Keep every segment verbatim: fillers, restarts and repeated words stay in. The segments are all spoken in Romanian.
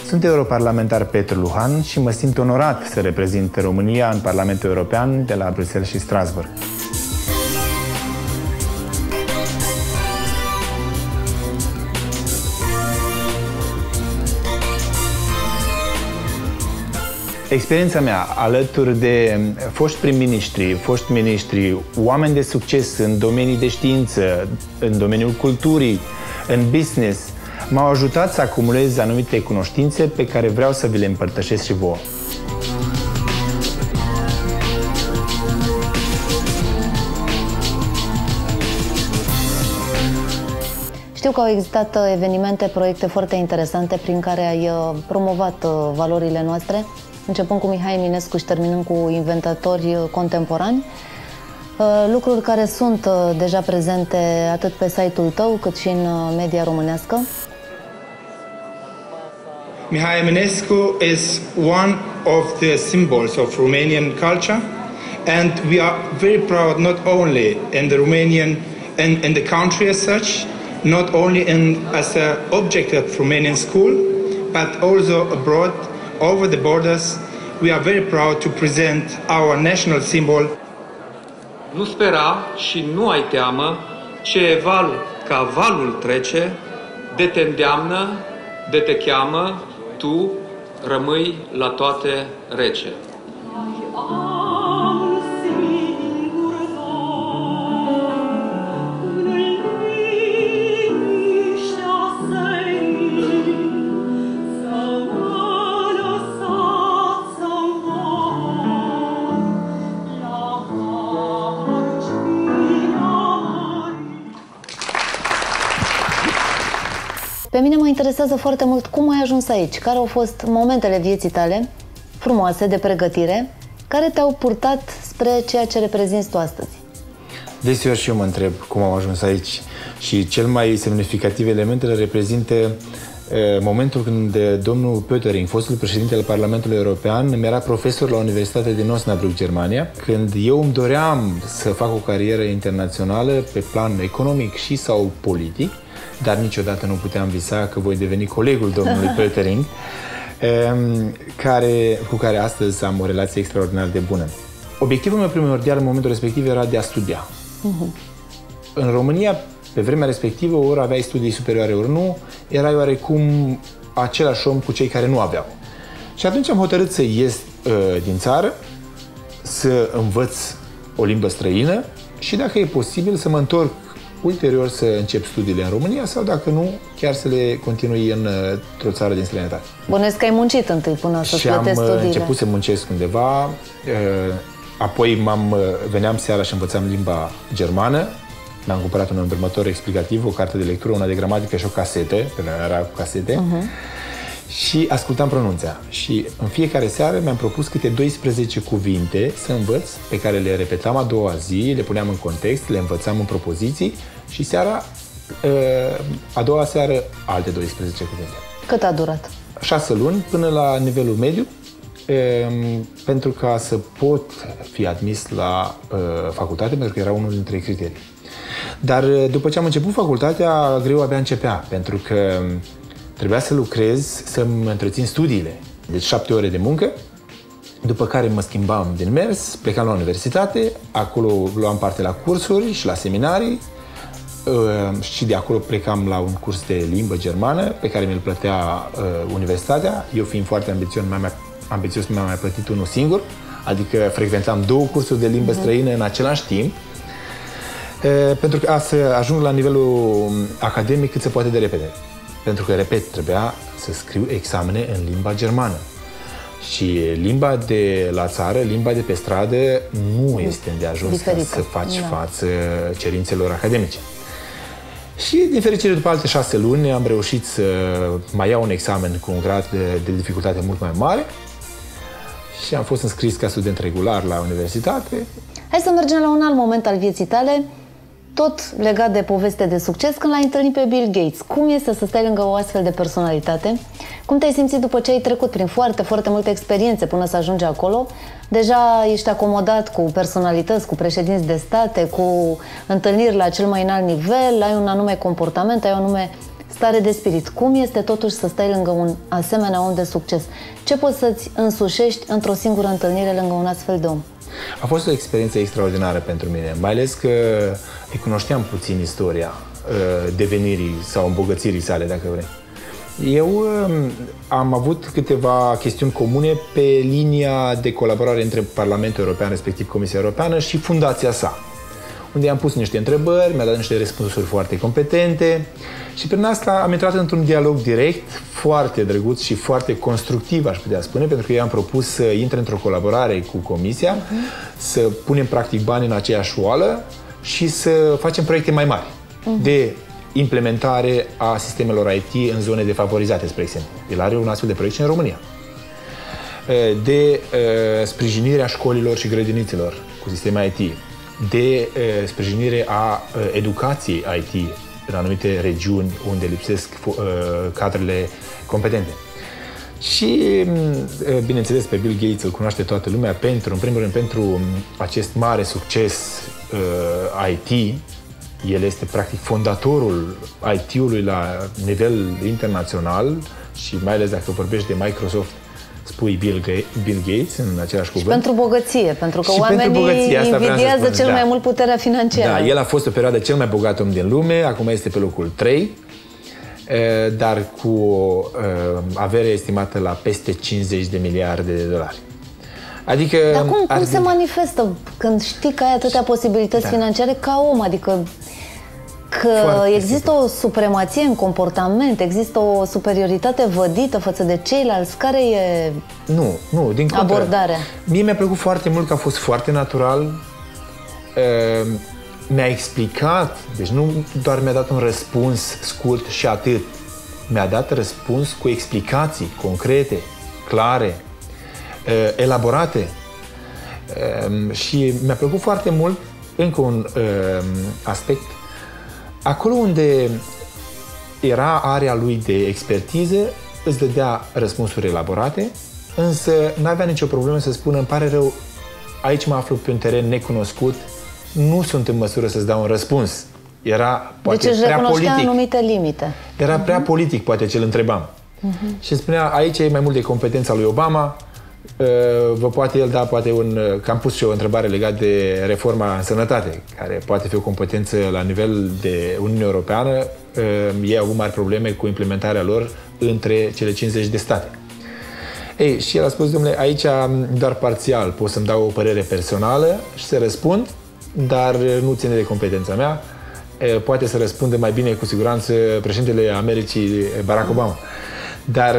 Sunt europarlamentar Petru Luhan și mă simt onorat să reprezint România în Parlamentul European de la Bruxelles și Strasbourg. Experiența mea alături de foști prim-ministri, foști ministri, oameni de succes în domenii de știință, în domeniul culturii, în business, m-au ajutat să acumulez anumite cunoștințe pe care vreau să vi le împărtășesc și vouă. Știu că au existat evenimente, proiecte foarte interesante prin care ai promovat valorile noastre, începând cu Mihai Eminescu și terminând cu inventatori contemporani, lucruri care sunt deja prezente atât pe site-ul tău, cât și în media românească. Mihai Eminescu is one of the symbols of Romanian culture, and we are very proud not only in the Romanian and in, in the country as such, not only in as an object of Romanian school, but also abroad, over the borders. We are very proud to present our national symbol. Nu spera și nu ai teamă, ce e val ca valul trece, de te îndeamnă, de te cheamă, tu rămâi la toate rece. Pe mine mă interesează foarte mult cum ai ajuns aici, care au fost momentele vieții tale frumoase de pregătire, care te-au purtat spre ceea ce reprezinți tu astăzi. Deseori și eu mă întreb cum am ajuns aici și cel mai semnificativ element îl reprezintă e, momentul când domnul Pöttering, fostul președinte al Parlamentului European, îmi era profesor la Universitatea din Osnabrück, Germania, când eu îmi doream să fac o carieră internațională pe plan economic și sau politic, dar niciodată nu puteam visa că voi deveni colegul domnului Pöttering, care, cu care astăzi am o relație extraordinar de bună. Obiectivul meu primordial în momentul respectiv era de a studia. Uh-huh. În România, pe vremea respectivă, ori aveai studii superioare, ori nu, erai oarecum același om cu cei care nu aveau. Și atunci am hotărât să ies uh, din țară, să învăț o limbă străină și, dacă e posibil, să mă întorc ulterior să încep studiile în România sau, dacă nu, chiar să le continui în, într-o țară din străinătate. Bănuiesc că ai muncit întâi până să-ți plătești studiile. Și am început să muncesc undeva, apoi m-am, veneam seara și învățam limba germană. Mi-am cumpărat un îmbrămător explicativ, o carte de lectură, una de gramatică și o casetă, pe care era cu casete, uh-huh. și ascultam pronunția. Și în fiecare seară mi-am propus câte doisprezece cuvinte să învăț, pe care le repetam a doua zi, le puneam în context, le învățam în propoziții și seara, a doua seară, alte doisprezece cuvinte. Cât a durat? Șase luni până la nivelul mediu, pentru ca să pot fi admis la facultate, pentru că era unul dintre criterii. Dar după ce am început facultatea, greu abia începea, pentru că trebuia să lucrez, să-mi întrețin studiile. Deci șapte ore de muncă, după care mă schimbam din mers, plecam la universitate, acolo luam parte la cursuri și la seminarii și de acolo plecam la un curs de limbă germană pe care mi-l plătea universitatea. Eu, fiind foarte ambițios, mi-am ambițios, mi-am mai plătit unul singur, adică frecventam două cursuri de limbă străină în același timp, pentru că să ajung la nivelul academic cât se poate de repede. Pentru că, repet, trebuia să scriu examene în limba germană. Și limba de la țară, limba de pe stradă, nu este îndeajuns ca să faci da. față cerințelor academice. Și, din fericire, după alte șase luni, am reușit să mai iau un examen cu un grad de, de dificultate mult mai mare și am fost înscris ca student regular la universitate. Hai să mergem la un alt moment al vieții tale, tot legat de poveste de succes, când l-ai întâlnit pe Bill Gates. Cum este să stai lângă o astfel de personalitate? Cum te-ai simțit după ce ai trecut prin foarte, foarte multe experiențe până să ajungi acolo? Deja ești acomodat cu personalități, cu președinți de state, cu întâlniri la cel mai înalt nivel, ai un anume comportament, ai o anume stare de spirit. Cum este totuși să stai lângă un asemenea om de succes? Ce poți să-ți însușești într-o singură întâlnire lângă un astfel de om? A fost o experiență extraordinară pentru mine, mai ales că îi cunoșteam puțin istoria devenirii sau îmbogățirii sale, dacă vrei. Eu am avut câteva chestiuni comune pe linia de colaborare între Parlamentul European, respectiv Comisia Europeană, și fundația sa, unde i-am pus niște întrebări, mi-a dat niște răspunsuri foarte competente și prin asta am intrat într-un dialog direct, foarte drăguț și foarte constructiv, aș putea spune, pentru că eu am propus să intre într-o colaborare cu Comisia, uh-huh. să punem practic bani în aceeași oală și să facem proiecte mai mari uh-huh. de implementare a sistemelor I T în zone defavorizate, spre exemplu. El are un astfel de proiect și în România. De uh, sprijinire a școlilor și grădinițelor cu sisteme I T, de uh, sprijinire a uh, educației I T în anumite regiuni unde lipsesc uh, cadrele competente. Și, uh, bineînțeles, pe Bill Gates îl cunoaște toată lumea pentru, în primul rând, pentru acest mare succes uh, I T. El este practic fondatorul I T-ului la nivel internațional și mai ales dacă vorbești de Microsoft, spui Bill, Ga- Bill Gates în același cuvânt. Și pentru bogăție, pentru că și oamenii bogăție, invidiază cel da. mai mult puterea financiară. Da, el a fost o perioadă cel mai bogat om din lume, acum este pe locul trei, dar cu o avere estimată la peste cincizeci de miliarde de dolari. Adică Dar cum, cum se de... manifestă când știi că ai atâtea posibilități da. financiare ca om? Adică că Foarte există simplu. o supremație în comportament, există o superioritate vădită față de ceilalți. Care e Nu, nu, din contră. abordarea? Mie mi-a plăcut foarte mult că a fost foarte natural. Mi-a explicat, deci nu doar mi-a dat un răspuns scurt și atât. Mi-a dat răspuns cu explicații concrete, clare, elaborate. Și mi-a plăcut foarte mult încă un aspect. Acolo unde era area lui de expertiză, îți dădea răspunsuri elaborate, însă n-avea nicio problemă să spună, îmi pare rău, aici mă aflu pe un teren necunoscut, nu sunt în măsură să-ți dau un răspuns. Era poate deci își prea recunoștea politic. anumite limite. Era uh-huh. prea politic, poate ce îl întrebam. Uh-huh. Și spunea, aici e mai mult de competența lui Obama, vă poate el da, poate un... Că am pus și o întrebare legată de reforma în sănătate, care poate fi o competență la nivel de Uniune Europeană. Ei au avut mari probleme cu implementarea lor între cele cincizeci de state. Ei, și el a spus, domnule, aici doar parțial pot să-mi dau o părere personală și să răspund, dar nu ține de competența mea. Poate să răspundă mai bine, cu siguranță, președintele Americii, Barack Obama. Dar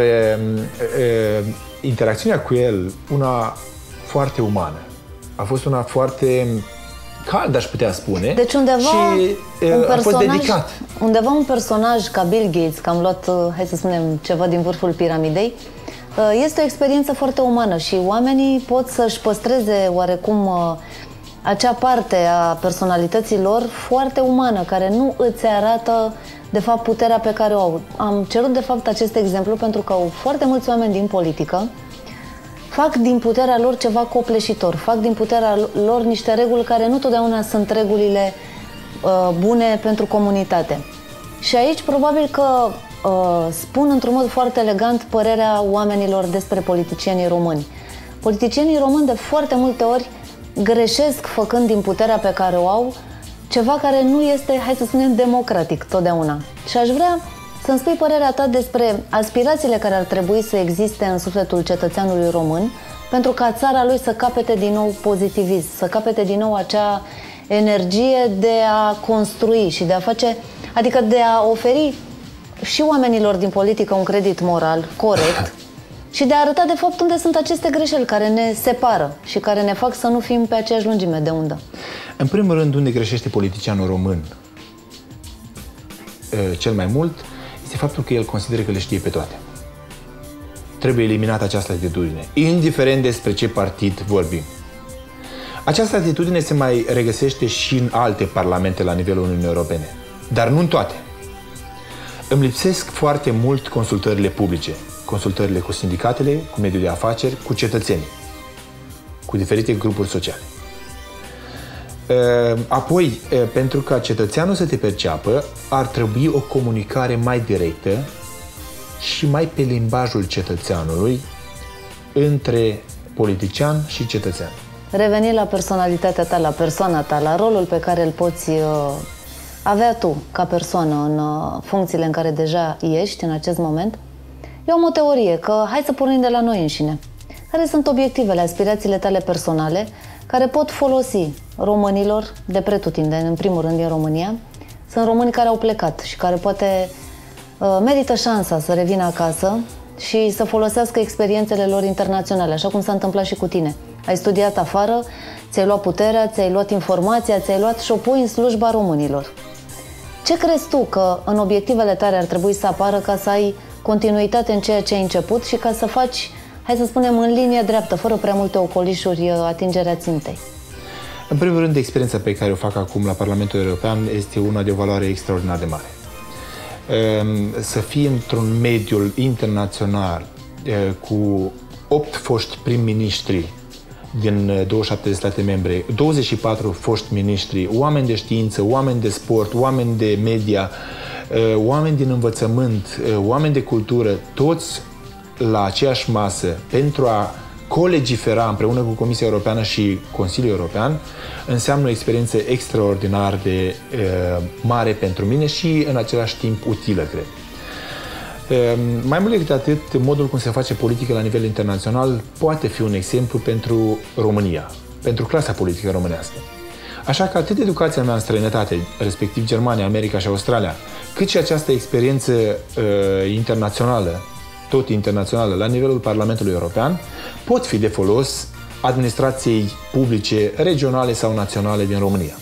interacțiunea cu el, una foarte umană, a fost una foarte cald, aș putea spune. Deci undeva și un a fost dedicat. Undeva un personaj ca Bill Gates, că am luat, hai să spunem, ceva din vârful piramidei, este o experiență foarte umană și oamenii pot să-și păstreze oarecum acea parte a personalității lor foarte umană, care nu îți arată de fapt puterea pe care o au. Am cerut de fapt acest exemplu pentru că foarte mulți oameni din politică fac din puterea lor ceva copleșitor, fac din puterea lor niște reguli care nu totdeauna sunt regulile uh, bune pentru comunitate. Și aici probabil că uh, spun într-un mod foarte elegant părerea oamenilor despre politicienii români. Politicienii români de foarte multe ori greșesc făcând din puterea pe care o au ceva care nu este, hai să spunem, democratic totdeauna. Și aș vrea să-mi spui părerea ta despre aspirațiile care ar trebui să existe în sufletul cetățeanului român pentru ca țara lui să capete din nou pozitivism, să capete din nou acea energie de a construi și de a face, adică de a oferi și oamenilor din politică un credit moral corect și de a arăta de fapt unde sunt aceste greșeli care ne separă și care ne fac să nu fim pe aceeași lungime de undă. În primul rând, unde greșește politicianul român cel mai mult este faptul că el consideră că le știe pe toate. Trebuie eliminată această atitudine, indiferent despre ce partid vorbim. Această atitudine se mai regăsește și în alte parlamente la nivelul Uniunii Europene, dar nu în toate. Îmi lipsesc foarte mult consultările publice, consultările cu sindicatele, cu mediul de afaceri, cu cetățenii, cu diferite grupuri sociale. Apoi, pentru ca cetățeanul să te perceapă, ar trebui o comunicare mai directă și mai pe limbajul cetățeanului între politician și cetățean. Revenind la personalitatea ta, la persoana ta, la rolul pe care îl poți uh, avea tu ca persoană în uh, funcțiile în care deja ești în acest moment, eu am o teorie că hai să pornim de la noi înșine. Care sunt obiectivele, aspirațiile tale personale care pot folosi românilor de pretutindeni, în primul rând din România? Sunt români care au plecat și care poate uh, merită șansa să revină acasă și să folosească experiențele lor internaționale, așa cum s-a întâmplat și cu tine. Ai studiat afară, ți-ai luat puterea, ți-ai luat informația, ți-ai luat și o pui în slujba românilor. Ce crezi tu că în obiectivele tale ar trebui să apară ca să ai continuitate în ceea ce ai început și ca să faci, hai să spunem, în linie dreaptă, fără prea multe ocolișuri, atingerea țintei? În primul rând, experiența pe care o fac acum la Parlamentul European este una de o valoare extraordinar de mare. Să fii într-un mediu internațional cu opt foști prim-ministri din douăzeci și șapte de state membre, douăzeci și patru foști miniștri, oameni de știință, oameni de sport, oameni de media, oameni din învățământ, oameni de cultură, toți la aceeași masă pentru a colegifera împreună cu Comisia Europeană și Consiliul European, înseamnă o experiență extraordinar de uh, mare pentru mine și în același timp utilă, cred. Uh, mai mult decât atât, modul cum se face politică la nivel internațional poate fi un exemplu pentru România, pentru clasa politică românească. Așa că atât educația mea în străinătate, respectiv Germania, America și Australia, cât și această experiență uh, internațională, tot internațională, la nivelul Parlamentului European, pot fi de folos administrației publice regionale sau naționale din România.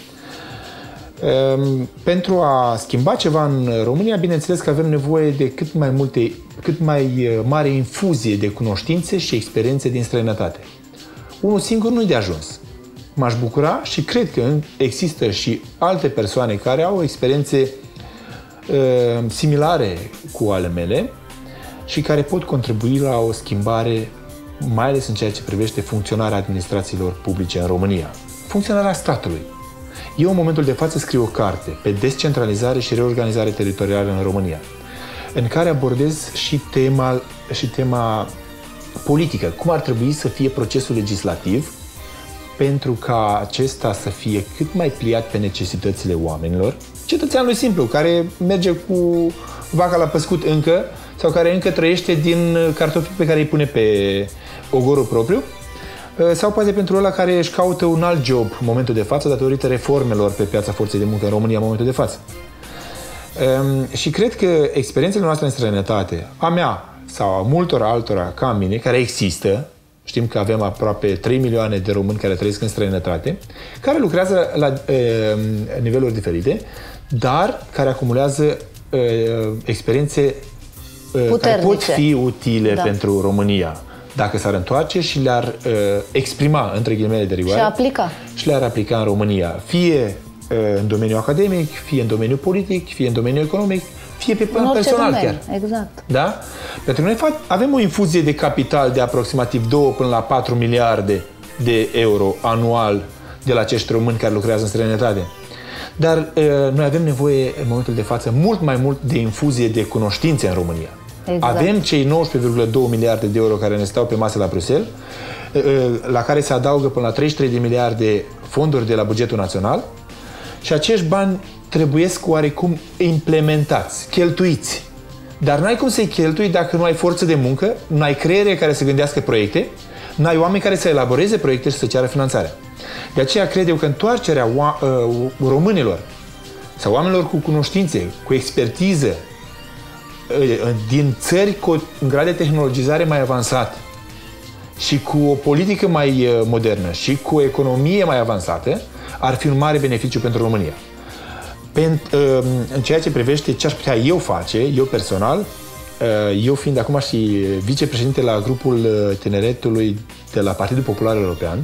Pentru a schimba ceva în România, bineînțeles că avem nevoie de cât mai multe, cât mai mare infuzie de cunoștințe și experiențe din străinătate. Unul singur nu-i de ajuns. M-aș bucura și cred că există și alte persoane care au experiențe uh, similare cu ale mele și care pot contribui la o schimbare, mai ales în ceea ce privește funcționarea administrațiilor publice în România. Funcționarea statului. Eu, în momentul de față, scriu o carte pe descentralizare și reorganizare teritorială în România, în care abordez și tema, și tema politică. Cum ar trebui să fie procesul legislativ pentru ca acesta să fie cât mai pliat pe necesitățile oamenilor, cetățeanului simplu, care merge cu vaca la păscut încă, sau care încă trăiește din cartofii pe care îi pune pe ogorul propriu, sau poate pentru ăla care își caută un alt job în momentul de față datorită reformelor pe piața forței de muncă în România în momentul de față. Și cred că experiențele noastre în străinătate, a mea sau a multor altora ca mine, care există, știm că avem aproape trei milioane de români care trăiesc în străinătate, care lucrează la e, niveluri diferite, dar care acumulează e, experiențe puternice, care pot fi utile da. pentru România, dacă s-ar întoarce și le-ar uh, exprima, între ghilimele de rigoare, și aplica. și le-ar aplica în România, fie uh, în domeniul academic, fie în domeniul politic, fie în domeniul economic, fie pe plan personal domeniu. chiar. Exact. Da? Pentru că noi avem o infuzie de capital de aproximativ două până la patru miliarde de euro anual de la acești români care lucrează în străinătate. Dar uh, noi avem nevoie, în momentul de față, mult mai mult de infuzie de cunoștințe în România. Exact. Avem cei nouăsprezece virgulă doi miliarde de euro care ne stau pe masă la Bruxelles, la care se adaugă până la treizeci și trei de miliarde fonduri de la bugetul național și acești bani trebuiesc oarecum implementați, cheltuiți. Dar n-ai cum să-i cheltui dacă nu ai forță de muncă, nu ai creiere care să gândească proiecte, nu ai oameni care să elaboreze proiecte și să ceară finanțarea. De aceea cred eu că întoarcerea românilor sau oamenilor cu cunoștințe, cu expertiză, din țări cu un grad de tehnologizare mai avansat și cu o politică mai modernă și cu o economie mai avansată, ar fi un mare beneficiu pentru România. În ceea ce privește ce aș putea eu face, eu personal, eu fiind acum și vicepreședinte la grupul tineretului de la Partidul Popular European,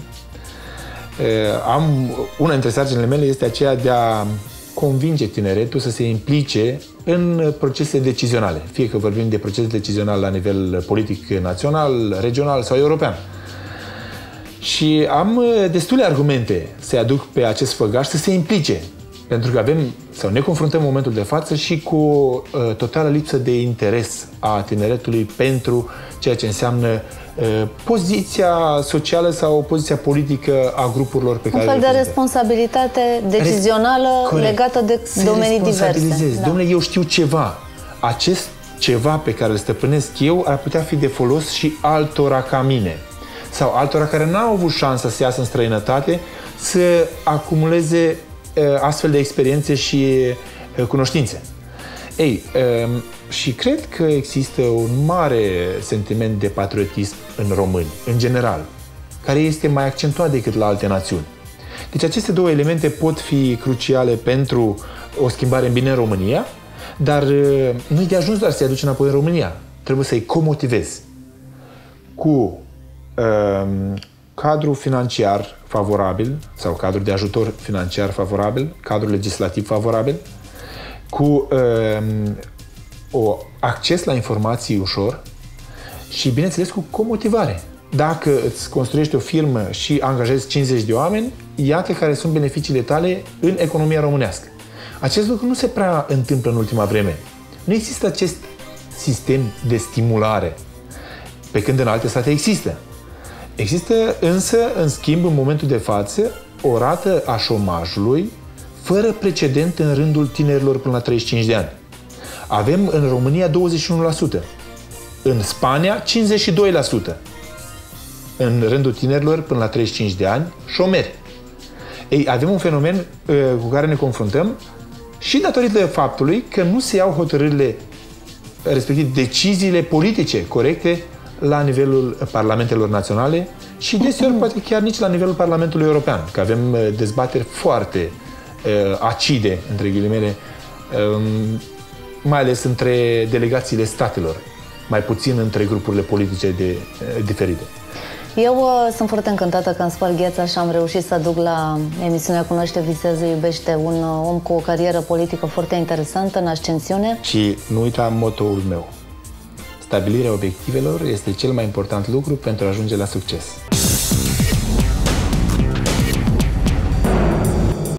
am, una dintre sarcinile mele este aceea de a convinge tineretul să se implice în procese decizionale, fie că vorbim de procese decizionale la nivel politic național, regional sau european. Și am destule argumente să-i aduc pe acest făgaș să se implice. Pentru că avem, sau ne confruntăm în momentul de față și cu uh, totală lipsă de interes a tineretului pentru ceea ce înseamnă uh, poziția socială sau poziția politică a grupurilor pe care un fel de responsabilitate decizională Corect. legată de să domenii diverse. Da. Dom'le, eu știu ceva. Acest ceva pe care îl stăpânesc eu ar putea fi de folos și altora ca mine. Sau altora care n-au avut șansa să iasă în străinătate să acumuleze astfel de experiențe și cunoștințe. Ei, și cred că există un mare sentiment de patriotism în români, în general, care este mai accentuat decât la alte națiuni. Deci aceste două elemente pot fi cruciale pentru o schimbare în bine în România, dar nu-i de ajuns doar să-i aduci înapoi în România. Trebuie să-i comotivezi cu um, cadru financiar favorabil sau cadru de ajutor financiar favorabil, cadru legislativ favorabil, cu um, o acces la informații ușor și, bineînțeles, cu comotivare. Dacă îți construiești o firmă și angajezi cincizeci de oameni, iată care sunt beneficiile tale în economia românească. Acest lucru nu se prea întâmplă în ultima vreme. Nu există acest sistem de stimulare, pe când în alte state există. Există însă, în schimb, în momentul de față, o rată a șomajului fără precedent în rândul tinerilor până la treizeci și cinci de ani. Avem în România douăzeci și unu la sută, în Spania cincizeci și doi la sută, în rândul tinerilor până la treizeci și cinci de ani, șomeri. Ei, avem un fenomen uh, cu care ne confruntăm și datorită faptului că nu se iau hotărârile, respectiv deciziile politice corecte la nivelul parlamentelor naționale și deseori poate chiar nici la nivelul Parlamentului European, că avem dezbateri foarte uh, acide, între ghilimele, um, mai ales între delegațiile statelor, mai puțin între grupurile politice de, uh, diferite. Eu uh, sunt foarte încântată că în Spart Gheața și am reușit să aduc la emisiunea Cunoaște, Visează, Iubește un uh, om cu o carieră politică foarte interesantă, în ascensiune. Și nu uita motoul meu. Stabilirea obiectivelor este cel mai important lucru pentru a ajunge la succes.